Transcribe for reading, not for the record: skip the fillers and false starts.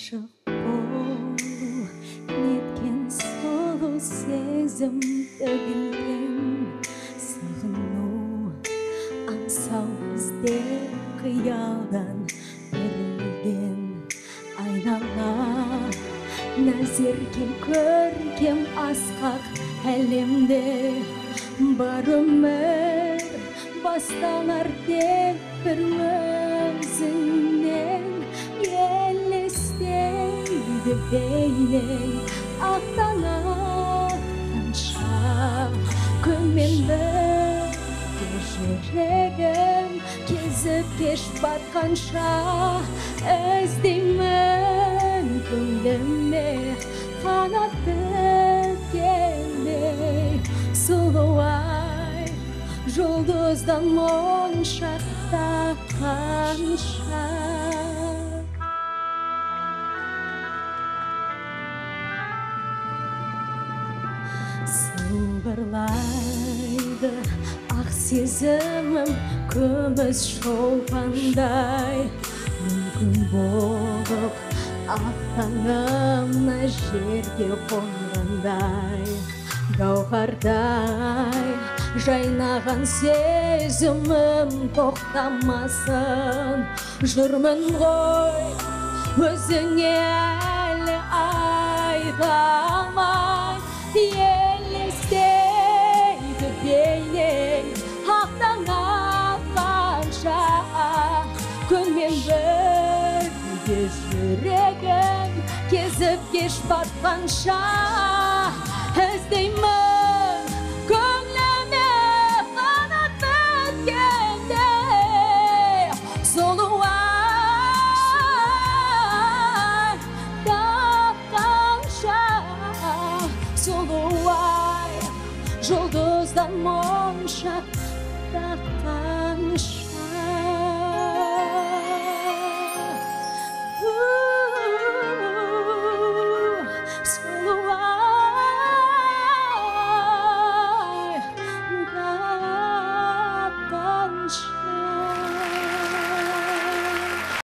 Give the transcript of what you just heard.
Ғашық бол, неткен сұлу сезімді білген, сағыну аңсау бізде қиялдан өрілген. Айнала нәзерге көркем асқақ әлемде бар өмір басталар тек бір өзіңнен. Елестейді бейнең ақтанғанша, күнмен бірге жүрегім кезіп кеш батқанша, іздеймін көңіліме қанат біткендей. Сұлу-ай, жұлдыздан моншақтағанша. Сылбырлайды ақ сезімім күміс шолпандай, мүмкін болып ақтаңымна жерге қонғандай. Гауһардай жайнаған сезімім тоқтамасын, жүрмін ғой өзіңе әлі айдамай. Елестейді бейнең ақтанғанша, күнмен бірге жүрегім кезіп кеш батқанша, іздеймін көңіліме қанат біткендей. Сұлу-ай, тапқанша, сұлу-ай, жұлдыздан моншақ таққанша.